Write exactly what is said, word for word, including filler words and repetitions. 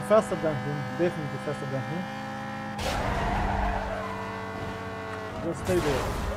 faster than him, definitely faster than him. Just stay there.